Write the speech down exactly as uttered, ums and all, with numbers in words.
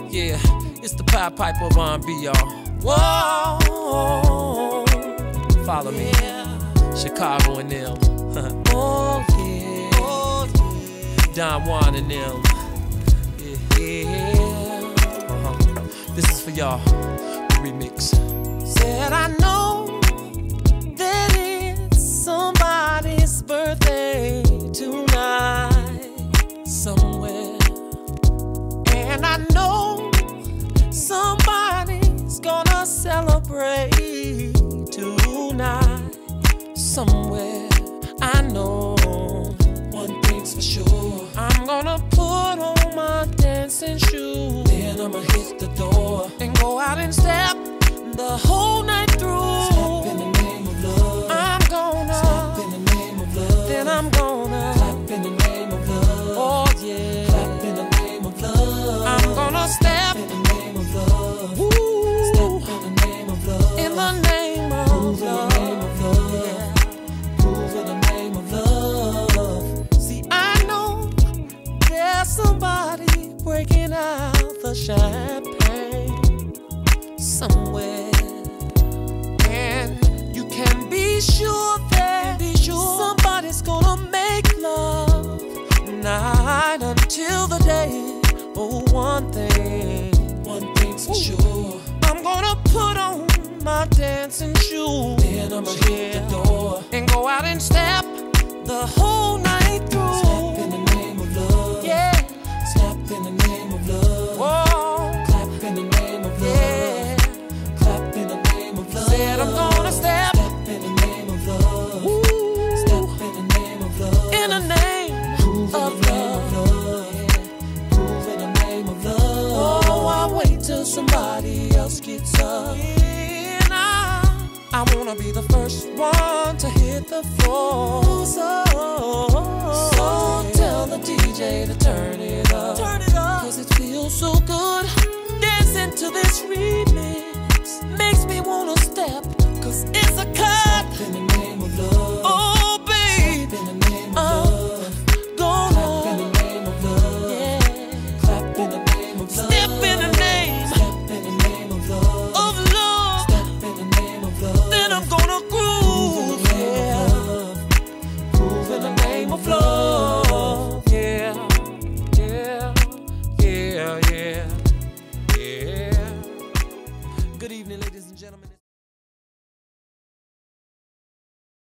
Yeah, it's the Pied Piper of R and B, y'all. Whoa, follow me, Chicago and them. Oh yeah, oh yeah. Don Juan and them. Yeah, yeah. Uh-huh. This is for y'all. The remix. Said I know that it's somebody's birthday tonight somewhere, and I know somebody's gonna celebrate tonight somewhere. I know one thing's for sure, I'm gonna put on my dancing shoes, then I'ma hit the door and go out and step the whole night through. Step in the name of love. I'm gonna step in the name of love. Then I'm gonna clap in the name of love. Oh yeah, clap in the name of love. I'm gonna step in the name of love. Woo. Step in the name of love. In the name of Move love. In the name of love. Yeah. Move in the name of love. See, I know there's somebody breaking out the champagne somewhere, and you can be sure that be sure somebody's gonna make love night until the day. Oh, one thing, one thing's for sure, I'm gonna put on my dancing shoes, then I'ma hit the door and go out and step the whole night through. Step in the name of love. Yeah, step in the name of love. Whoa, clap in the name of love. Yeah, clap in the name of love. Said I'm gonna step, step in the name of love. Woo. Step in the name of love. In the name Prove of in the love. Name of love. Yeah. Prove in the name of love. Oh, I wait till somebody else gets up. And I, I wanna be the first one to hit the floor. So, so tell the D J to turn it up. Turn it up. Cause it feels so good dancing to this remix. Makes me wanna step, cause it's